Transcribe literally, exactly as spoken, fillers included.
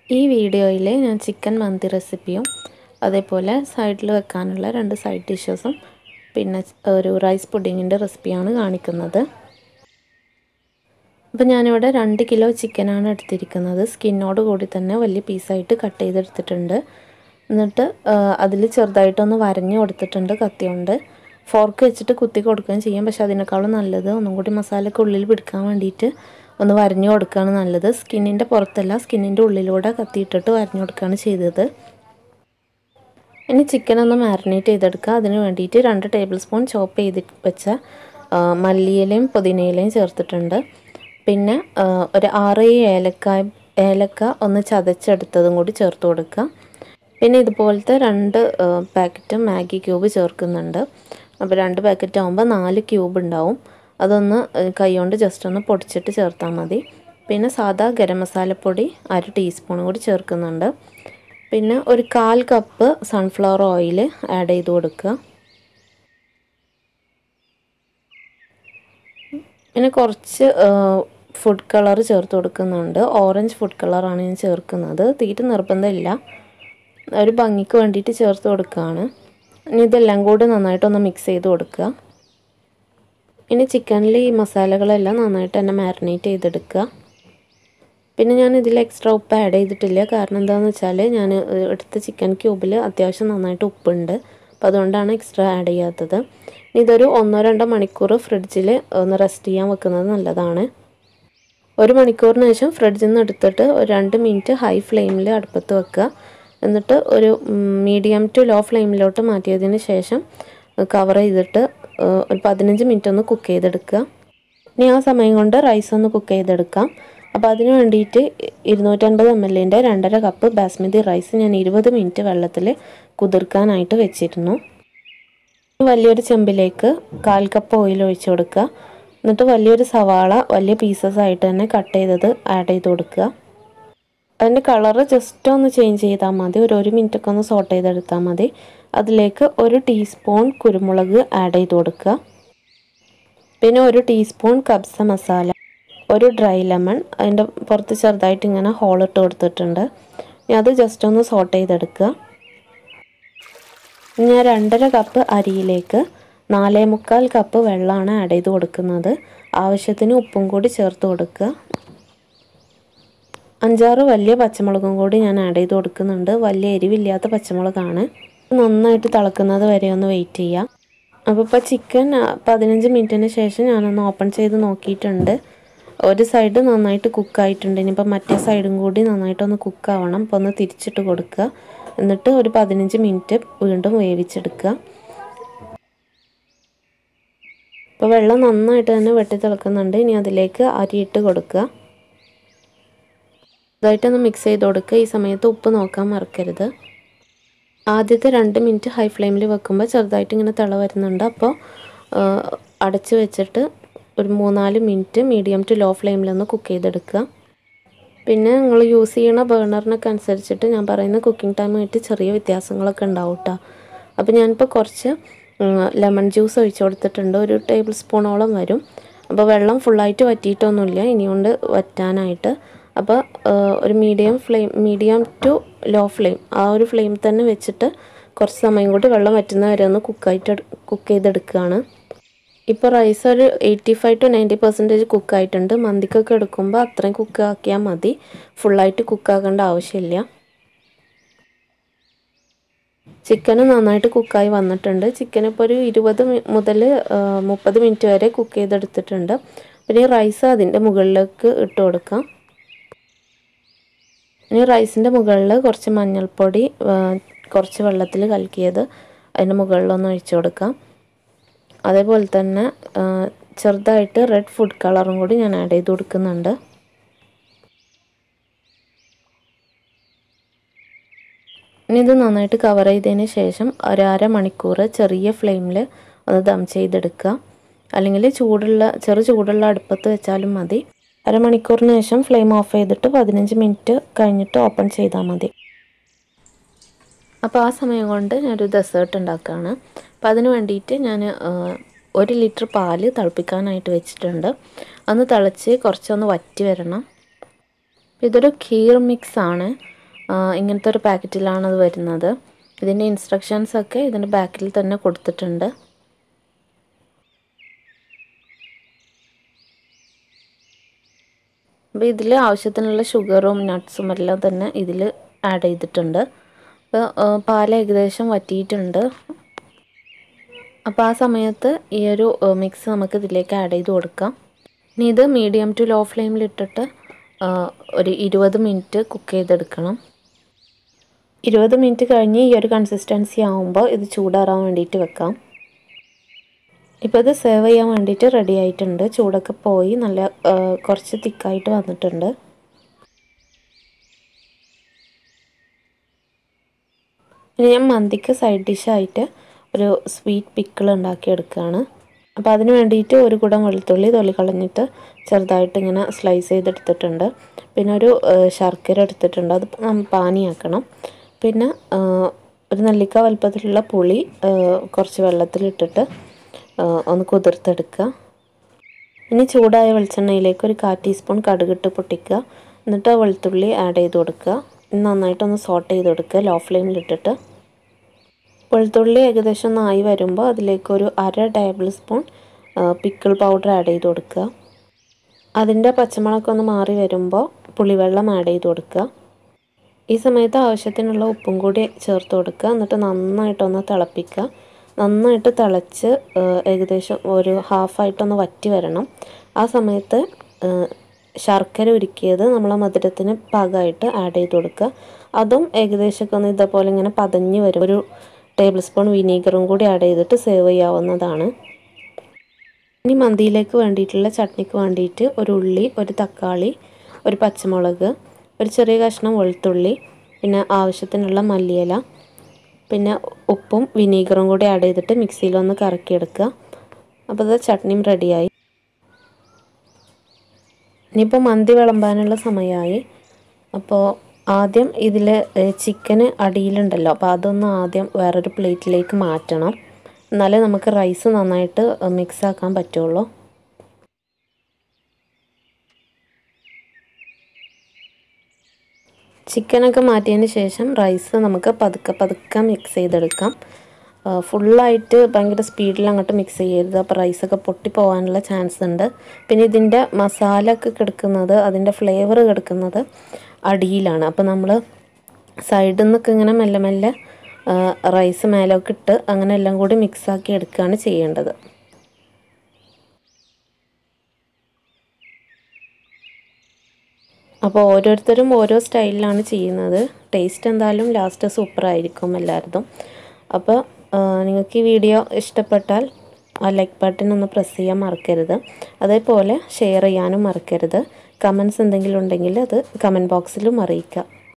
ഈ വീഡിയോയിൽ ഞാൻ ചിക്കൻ മന്തി റെസിപ്പിയും അതേപോലെ സൈഡിൽ വെക്കാനുള്ള രണ്ട് സൈഡ് ഡിഷസും പിന്നെ ഒരു റൈസ് പുഡിങ്ങിൻ്റെ റെസിപ്പിയാണ് കാണിക്കുന്നത്. അപ്പോൾ ഞാനിവിടെ രണ്ട് കിലോ ചിക്കനാണ് എടുത്തിരിക്കുന്നത്. സ്കിന്നോട് കൂടി തന്നെ വലിയ പീസായിട്ട് കട്ട് ചെയ്തെടുത്തിട്ടുണ്ട്. എന്നിട്ട് അതിൽ ചെറുതായിട്ടൊന്ന് വരഞ്ഞു കൊടുത്തിട്ടുണ്ട് കത്തി കൊണ്ട്. ഫോർക്ക് വെച്ചിട്ട് കുത്തി കൊടുക്കുകയും ചെയ്യാം, പക്ഷെ അതിനേക്കാളും നല്ലത് ഒന്നും കൂടി മസാലയ്ക്ക് ഉള്ളിൽ പിടിക്കാൻ വേണ്ടിയിട്ട് ഒന്ന് വരഞ്ഞു കൊടുക്കുകയാണ് നല്ലത്. സ്കിന്നിൻ്റെ പുറത്തല്ല, സ്കിന്നിൻ്റെ ഉള്ളിലൂടെ കത്തിയിട്ടിട്ട് വരഞ്ഞു കൊടുക്കുകയാണ് ചെയ്തത്. ഇനി ചിക്കൻ ഒന്ന് മാരിനേറ്റ് ചെയ്തെടുക്കുക. അതിന് വേണ്ടിയിട്ട് രണ്ട് ടേബിൾ സ്പൂൺ ചോപ്പ് ചെയ്ത് വെച്ച മല്ലിയിലയും പുതിനയിലയും ചേർത്തിട്ടുണ്ട്. പിന്നെ ഒരു ആറ് ഏലക്ക ഏലക്ക ഒന്ന് ചതച്ചെടുത്തതും കൂടി ചേർത്ത് കൊടുക്കുക. പിന്നെ ഇതുപോലത്തെ രണ്ട് പാക്കറ്റ് മാഗി ക്യൂബ് ചേർക്കുന്നുണ്ട്. അപ്പോൾ രണ്ട് പാക്കറ്റ് ആകുമ്പോൾ നാല് ക്യൂബ് ഉണ്ടാവും. അതൊന്ന് കൈകൊണ്ട് ജസ്റ്റ് ഒന്ന് പൊടിച്ചിട്ട് ചേർത്താൽ മതി. പിന്നെ സാദാ ഗരം മസാലപ്പൊടി അര ടീസ്പൂൺ കൂടി ചേർക്കുന്നുണ്ട്. പിന്നെ ഒരു കാൽ കപ്പ് സൺഫ്ലവർ ഓയിൽ ആഡ് ചെയ്ത് കൊടുക്കുക. പിന്നെ കുറച്ച് ഫുഡ് കളർ ചേർത്ത് കൊടുക്കുന്നുണ്ട്. ഓറഞ്ച് ഫുഡ് കളറാണ് ഞാൻ ചേർക്കുന്നത്. തീരെ നിർബന്ധമില്ല, ഒരു ഭംഗിക്ക് വേണ്ടിയിട്ട് ചേർത്ത് കൊടുക്കുകയാണ്. ഇനി ഇതെല്ലാം കൂടി നന്നായിട്ടൊന്ന് മിക്സ് ചെയ്ത് കൊടുക്കുക. ഇനി ചിക്കനിൽ ഈ മസാലകളെല്ലാം നന്നായിട്ട് തന്നെ മാരിനേറ്റ് ചെയ്തെടുക്കുക. പിന്നെ ഞാൻ ഇതിൽ എക്സ്ട്രാ ഉപ്പ് ആഡ് ചെയ്തിട്ടില്ല. കാരണം എന്താണെന്ന് വെച്ചാൽ ഞാൻ എടുത്ത ചിക്കൻ ക്യൂബിൽ അത്യാവശ്യം നന്നായിട്ട് ഉപ്പുണ്ട്. അപ്പോൾ അതുകൊണ്ടാണ് എക്സ്ട്രാ ആഡ് ചെയ്യാത്തത്. ഇതൊരു ഒന്നോ രണ്ടോ മണിക്കൂർ ഫ്രിഡ്ജിൽ ഒന്ന് റെസ്റ്റ് ചെയ്യാൻ വെക്കുന്നത് നല്ലതാണ്. ഒരു മണിക്കൂറിന് ശേഷം ഫ്രിഡ്ജിൽ നിന്ന് എടുത്തിട്ട് ഒരു രണ്ട് മിനിറ്റ് ഹൈ ഫ്ലെയിമിൽ അടുപ്പത്ത് വെക്കുക. എന്നിട്ട് ഒരു മീഡിയം ടു ലോ ഫ്ലെയിമിലോട്ട് മാറ്റിയതിന് ശേഷം കവർ ചെയ്തിട്ട് ഒരു പതിനഞ്ച് മിനിറ്റ് ഒന്ന് കുക്ക് ചെയ്തെടുക്കുക. ഇനി ആ സമയം കൊണ്ട് റൈസ് ഒന്ന് കുക്ക് ചെയ്തെടുക്കാം. അപ്പോൾ അതിന് വേണ്ടിയിട്ട് ഇരുന്നൂറ്റൻപത് എം എല്ലിൻ്റെ രണ്ടര കപ്പ് ബാസ്മതി റൈസ് ഞാൻ ഇരുപത് മിനിറ്റ് വെള്ളത്തിൽ കുതിർക്കാനായിട്ട് വെച്ചിരുന്നു. വലിയൊരു ചെമ്പിലേക്ക് കാൽ കപ്പ് ഓയിൽ ഒഴിച്ച് കൊടുക്കുക. എന്നിട്ട് വലിയൊരു സവാള വലിയ പീസസ് ആയിട്ട് തന്നെ കട്ട് ചെയ്തത് ആഡ് ചെയ്ത് കൊടുക്കുക. അതിൻ്റെ കളറ് ജസ്റ്റ് ഒന്ന് ചേഞ്ച് ചെയ്താൽ മതി. ഒരു ഒരു മിനിറ്റൊക്കെ ഒന്ന് സോട്ട് ചെയ്തെടുത്താൽ മതി. അതിലേക്ക് ഒരു ടീസ്പൂൺ കുരുമുളക് ആഡ് ചെയ്ത് കൊടുക്കുക. പിന്നെ ഒരു ടീസ്പൂൺ കബ്സ മസാല, ഒരു ഡ്രൈ ലെമൺ അതിൻ്റെ പുറത്ത് ചെറുതായിട്ട് ഇങ്ങനെ ഹോളിട്ട് കൊടുത്തിട്ടുണ്ട്. ഇനി അത് ജസ്റ്റ് ഒന്ന് സോട്ട് ചെയ്തെടുക്കുക. ഞാൻ രണ്ടര കപ്പ് അരിയിലേക്ക് നാലേ മുക്കാൽ കപ്പ് വെള്ളമാണ് ആഡ് ചെയ്ത് കൊടുക്കുന്നത്. ആവശ്യത്തിന് ഉപ്പും കൂടി ചേർത്ത് കൊടുക്കുക. അഞ്ചാറ് വലിയ പച്ചമുളകും കൂടി ഞാൻ ആഡ് ചെയ്ത് കൊടുക്കുന്നുണ്ട്. വലിയ എരിവില്ലാത്ത പച്ചമുളകാണ്. നന്നായിട്ട് തിളക്കുന്നത് വരെ ഒന്ന് വെയിറ്റ് ചെയ്യാം. അപ്പോൾ ഇപ്പോൾ ചിക്കൻ പതിനഞ്ച് മിനിറ്റിന് ശേഷം ഞാനൊന്ന് ഓപ്പൺ ചെയ്ത് നോക്കിയിട്ടുണ്ട്. ഒരു സൈഡ് നന്നായിട്ട് കുക്കായിട്ടുണ്ട്. ഇനിയിപ്പോൾ മറ്റേ സൈഡും കൂടി നന്നായിട്ടൊന്ന് കുക്കാവണം. അപ്പോൾ ഒന്ന് തിരിച്ചിട്ട് കൊടുക്കുക. എന്നിട്ട് ഒരു പതിനഞ്ച് മിനിറ്റ് വീണ്ടും വേവിച്ചെടുക്കുക. ഇപ്പോൾ വെള്ളം നന്നായിട്ട് തന്നെ വെട്ടി തിളക്കുന്നുണ്ട്. ഇനി അതിലേക്ക് അരിയിട്ട് കൊടുക്കുക. ഇതായിട്ടൊന്ന് മിക്സ് ചെയ്ത് കൊടുക്കുക. ഈ സമയത്ത് ഉപ്പ് നോക്കാൻ മറക്കരുത്. ആദ്യത്തെ രണ്ട് മിനിറ്റ് ഹൈ ഫ്ലെയിമിൽ വെക്കുമ്പോൾ ചെറുതായിട്ട് ഇങ്ങനെ തിള വരുന്നുണ്ട്. അപ്പോൾ അടച്ച് വെച്ചിട്ട് ഒരു മൂന്നാല് മിനിറ്റ് മീഡിയം ടു ലോ ഫ്ലെയിമിലൊന്ന് കുക്ക് ചെയ്തെടുക്കുക. പിന്നെ നിങ്ങൾ യൂസ് ചെയ്യണ ബേണറിനൊക്കെ അനുസരിച്ചിട്ട് ഞാൻ പറയുന്ന കുക്കിംഗ് ടൈമായിട്ട് ചെറിയ വ്യത്യാസങ്ങളൊക്കെ ഉണ്ടാവും കേട്ടോ. അപ്പോൾ ഞാനിപ്പോൾ കുറച്ച് ലെമൺ ജ്യൂസ് ഒഴിച്ച് കൊടുത്തിട്ടുണ്ട്. ഒരു ടേബിൾ സ്പൂണോളം വരും. അപ്പോൾ വെള്ളം ഫുള്ളായിട്ട് വറ്റിയിട്ടൊന്നുമില്ല, ഇനിയുണ്ട് വറ്റാനായിട്ട്. അപ്പോൾ ഒരു medium flame medium to low flame ആ ഒരു ഫ്ലെയിം തന്നെ വെച്ചിട്ട് കുറച്ച് സമയം കൂടി വെള്ളം വറ്റുന്ന വരെ ഒന്ന് കുക്കായിട്ട് കുക്ക് ചെയ്തെടുക്കുകയാണ്. ഇപ്പോൾ റൈസ് ഒരു eighty five to ninety percentage കുക്കായിട്ടുണ്ട്. മന്തിക്കൊക്കെ എടുക്കുമ്പോൾ അത്രയും കുക്കാക്കിയാൽ മതി, ഫുള്ളായിട്ട് കുക്കാക്കേണ്ട ആവശ്യമില്ല. ചിക്കന് നന്നായിട്ട് കുക്കായി വന്നിട്ടുണ്ട്. ചിക്കൻ ഇപ്പോൾ ഒരു ഇരുപത് മുതൽ മുപ്പത് മിനിറ്റ് വരെ കുക്ക് ചെയ്തെടുത്തിട്ടുണ്ട്. പിന്നെ ഈ റൈസ് അതിൻ്റെ മുകളിലേക്ക് ഇട്ട് കൊടുക്കാം. ഇനി റൈസിൻ്റെ മുകളിൽ കുറച്ച് മഞ്ഞൾപ്പൊടി കുറച്ച് വെള്ളത്തിൽ കലക്കിയത് അതിൻ്റെ മുകളിലൊന്ന് ഒഴിച്ചു കൊടുക്കാം. അതേപോലെ തന്നെ ചെറുതായിട്ട് റെഡ് ഫുഡ് കളറും കൂടി ഞാൻ ആഡ് ചെയ്ത് കൊടുക്കുന്നുണ്ട്. ഇനി ഇത് നന്നായിട്ട് കവർ ചെയ്തതിന് ശേഷം ഒരു അര മണിക്കൂർ ചെറിയ ഫ്ലെയിമിൽ ഒന്ന് ദം ചെയ്തെടുക്കുക. അല്ലെങ്കിൽ ചൂടുള്ള ചെറു ചൂടുള്ള അടുപ്പത്ത് വെച്ചാലും മതി. അരമണിക്കൂറിന് ശേഷം ഫ്ലെയിം ഓഫ് ചെയ്തിട്ട് പതിനഞ്ച് മിനിറ്റ് കഴിഞ്ഞിട്ട് ഓപ്പൺ ചെയ്താൽ മതി. അപ്പോൾ ആ സമയം കൊണ്ട് ഞാനൊരു ഡെസേർട്ട് ഉണ്ടാക്കുകയാണ്. അപ്പോൾ അതിന് വേണ്ടിയിട്ട് ഞാൻ ഒരു ലിറ്റർ പാല് തിളപ്പിക്കാനായിട്ട് വെച്ചിട്ടുണ്ട്. അന്ന് തിളച്ച് കുറച്ചൊന്ന് വറ്റി വരണം. ഇതൊരു ഖീർ മിക്സ് ആണ്. ഇങ്ങനത്തെ ഒരു പാക്കറ്റിലാണ് അത് വരുന്നത്. ഇതിൻ്റെ ഇൻസ്ട്രക്ഷൻസൊക്കെ ഇതിൻ്റെ ബാക്കിൽ തന്നെ കൊടുത്തിട്ടുണ്ട്. അപ്പോൾ ഇതിൽ ആവശ്യത്തിനുള്ള ഷുഗറും നട്ട്സും എല്ലാം തന്നെ ഇതിൽ ആഡ് ചെയ്തിട്ടുണ്ട്. അപ്പോൾ പാൽ ഏകദേശം വറ്റിയിട്ടുണ്ട്. അപ്പോൾ ആ സമയത്ത് ഈ ഒരു മിക്സ് നമുക്ക് ഇതിലേക്ക് ആഡ് ചെയ്ത് കൊടുക്കാം. ഇനി ഇത് മീഡിയം ടു ലോ ഫ്ലെയിമിലിട്ടിട്ട് ഒരു ഇരുപത് മിനിറ്റ് കുക്ക് ചെയ്തെടുക്കണം. ഇരുപത് മിനിറ്റ് കഴിഞ്ഞ് ഈ ഒരു കൺസിസ്റ്റൻസി ആകുമ്പോൾ ഇത് ചൂടാറാൻ വേണ്ടിയിട്ട് വെക്കാം. ഇപ്പോൾ ഇത് സെർവ് ചെയ്യാൻ വേണ്ടിയിട്ട് റെഡി ആയിട്ടുണ്ട്. ചൂടൊക്കെ പോയി നല്ല കുറച്ച് തിക്കായിട്ട് വന്നിട്ടുണ്ട്. ഇനി ഞാൻ മന്തിക്ക് സൈഡ് ഡിഷായിട്ട് ഒരു സ്വീറ്റ് പിക്കിൾ ഉണ്ടാക്കിയെടുക്കുകയാണ്. അപ്പോൾ അതിന് വേണ്ടിയിട്ട് ഒരു കുടം വെളുത്തുള്ളി തൊലി കളഞ്ഞിട്ട് ചെറുതായിട്ട് ഇങ്ങനെ സ്ലൈസ് ചെയ്തെടുത്തിട്ടുണ്ട്. പിന്നെ ഒരു ശർക്കര എടുത്തിട്ടുണ്ട്, അത് പാനിയാക്കണം. പിന്നെ ഒരു നെല്ലിക്ക വലുപ്പത്തിലുള്ള പുളി കുറച്ച് വെള്ളത്തിലിട്ടിട്ട് ഒന്ന് കുതിർത്തെടുക്കുക. ഇനി ചൂടായ വെളിച്ചെണ്ണയിലേക്ക് ഒരു കാൽ ടീസ്പൂൺ കടുകിട്ട് പൊട്ടിക്കുക. എന്നിട്ട് വെളുത്തുള്ളി ആഡ് ചെയ്ത് കൊടുക്കുക. നന്നായിട്ടൊന്ന് സോട്ട് ചെയ്ത് കൊടുക്കുക ലോ ഫ്ലെയിമിലിട്ടിട്ട്. വെളുത്തുള്ളി ഏകദേശം ഒന്നായി വരുമ്പോൾ അതിലേക്ക് ഒരു അര tablespoon pickle powder add ചെയ്ത് കൊടുക്കുക. അതിൻ്റെ പച്ചമുളകൊക്കെ ഒന്ന് മാറി വരുമ്പോൾ പുളിവെള്ളം ആഡ് ചെയ്ത് കൊടുക്കുക. ഈ സമയത്ത് ആവശ്യത്തിനുള്ള ഉപ്പും കൂടി ചേർത്ത് കൊടുക്കുക. എന്നിട്ട് നന്നായിട്ടൊന്ന് തിളപ്പിക്കുക. നന്നായിട്ട് തിളച്ച് ഏകദേശം ഒരു ഹാഫായിട്ടൊന്ന് വറ്റി വരണം. ആ സമയത്ത് ശർക്കര ഉരുക്കിയത് നമ്മളെ മധുരത്തിന് പാകമായിട്ട് ആഡ് ചെയ്ത് കൊടുക്കുക. അതും ഏകദേശമൊക്കെ ഒന്ന് ഇതേപോലെ ഇങ്ങനെ പതഞ്ഞ് വരും. ഒരു ടേബിൾ സ്പൂൺ വിനീഗറും കൂടി ആഡ് ചെയ്തിട്ട് സെർവ് ചെയ്യാവുന്നതാണ്. ഇനി മന്തിയിലേക്ക് വേണ്ടിയിട്ടുള്ള ചട്നിക്ക് വേണ്ടിയിട്ട് ഒരു ഉള്ളി, ഒരു തക്കാളി, ഒരു പച്ചമുളക്, ഒരു ചെറിയ കഷ്ണം വെളുത്തുള്ളി, പിന്നെ ആവശ്യത്തിനുള്ള മല്ലിയില, പിന്നെ ഉപ്പും വിനീഗറും കൂടി ആഡ് ചെയ്തിട്ട് മിക്സിയിലൊന്ന് കറക്കിയെടുക്കുക. അപ്പോൾ ഇത് ചട്നിയും റെഡിയായി. ഇനിയിപ്പോൾ മന്തി വിളമ്പാനുള്ള സമയമായി. അപ്പോൾ ആദ്യം ഇതിൽ ചിക്കന് അടിയിലുണ്ടല്ലോ, അപ്പോൾ അതൊന്ന് ആദ്യം വേറൊരു പ്ലേറ്റിലേക്ക് മാറ്റണം. എന്നാലേ നമുക്ക് റൈസ് നന്നായിട്ട് മിക്സ് ആക്കാൻ പറ്റുള്ളൂ. ചിക്കനൊക്കെ മാറ്റിയതിന് ശേഷം റൈസ് നമുക്ക് പതുക്കെ പതുക്കെ മിക്സ് ചെയ്തെടുക്കാം. ഫുള്ളായിട്ട് ഭയങ്കര സ്പീഡിൽ അങ്ങോട്ട് മിക്സ് ചെയ്യരുത്, അപ്പോൾ റൈസൊക്കെ പൊട്ടിപ്പോകാനുള്ള ചാൻസ് ഉണ്ട്. പിന്നെ ഇതിൻ്റെ മസാല ഒക്കെ കിടക്കുന്നത്, അതിൻ്റെ ഫ്ലേവർ കിടക്കുന്നത് അടിയിലാണ്. അപ്പോൾ നമ്മൾ സൈഡിൽ നിന്നൊക്കെ ഇങ്ങനെ മെല്ലെ മെല്ലെ റൈസ് മേലൊക്കെ ഇട്ട് അങ്ങനെ എല്ലാം കൂടി മിക്സാക്കി എടുക്കുകയാണ് ചെയ്യേണ്ടത്. അപ്പോൾ ഓരോരുത്തരും ഓരോ സ്റ്റൈലിലാണ് ചെയ്യുന്നത്. ടേസ്റ്റ് എന്തായാലും ലാസ്റ്റ് സൂപ്പറായിരിക്കും എല്ലാവരുടെയും. അപ്പോൾ നിങ്ങൾക്ക് ഈ വീഡിയോ ഇഷ്ടപ്പെട്ടാൽ ആ ലൈക്ക് ബട്ടൺ ഒന്ന് പ്രസ് ചെയ്യാൻ മറക്കരുത്. അതേപോലെ ഷെയർ ചെയ്യാനും മറക്കരുത്. കമൻറ്റ്സ് എന്തെങ്കിലും ഉണ്ടെങ്കിൽ അത് കമൻറ്റ് ബോക്സിലും അറിയിക്കുക.